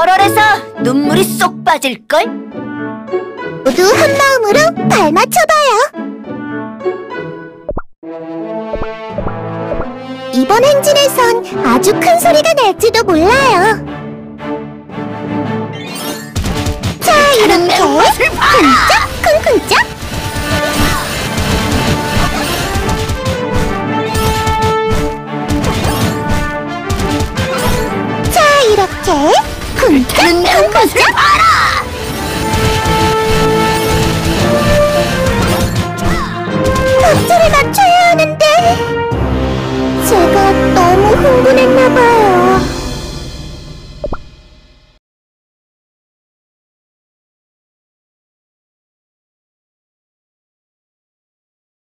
뻘뻘해서 눈물이 쏙 빠질걸? 모두 한 마음으로 발 맞춰봐요. 이번 행진에선 아주 큰 소리가 날지도 몰라요. 자, 이렇게 쿵짝 쿵쿵짝. 자, 이렇게 쿵짝 쿵쿵짝. 박자를 맞춰야 하는데 제가 너무 흥분했나봐요.